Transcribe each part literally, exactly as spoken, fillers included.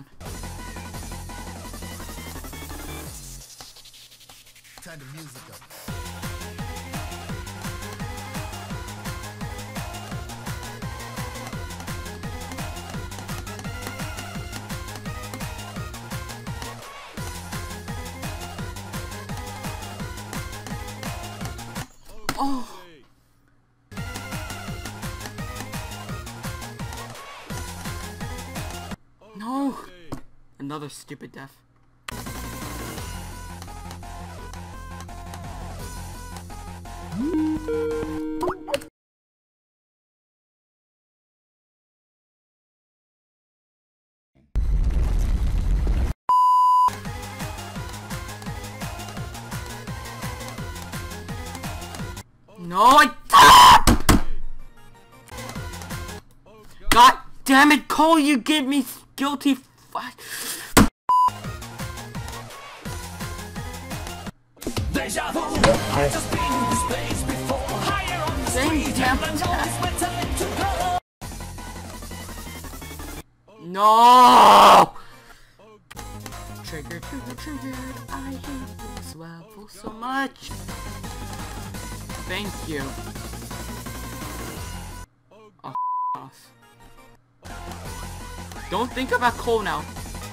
man. Turn the music up. Oh. No. Another stupid death. No, I God damn it, Cole, you give me guilty fuck. Deja vu. I just been in this place before. Higher on the street. Damn And I know it's my time to go. No! Trigger, trigger, trigger. I hate this level so much. Thank you. Oh, off. Don't think about Cole now.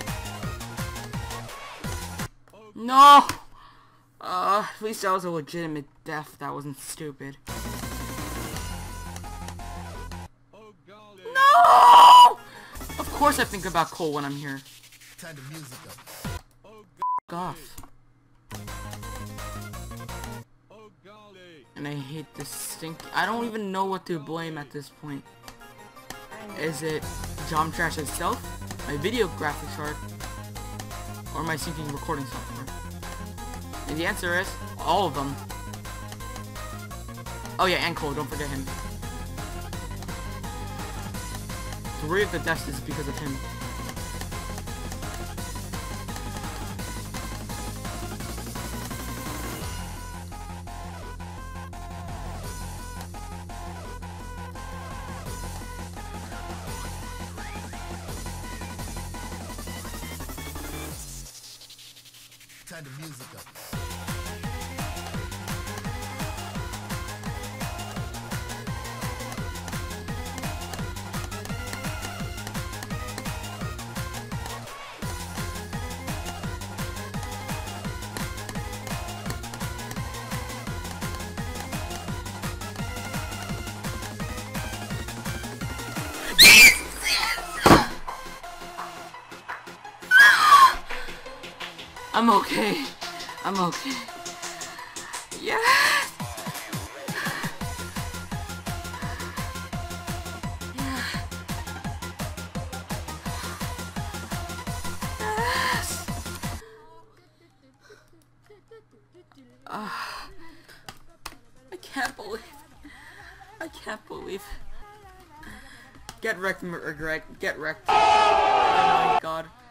No! Uh, at least that was a legitimate death. That wasn't stupid. No! Of course I think about Cole when I'm here. Turn the music up. F off. And I hate this stink. I don't even know what to blame at this point. Is it Jom Trash itself, my video graphics card, or my syncing recording software? And the answer is all of them. Oh yeah, and Cole, don't forget him. Three of the deaths is because of him. Turn the music up. I'm okay. I'm okay. Yes! Yes! Uh, I can't believe. I can't believe. Get wrecked, Greg. Get wrecked. Oh my god.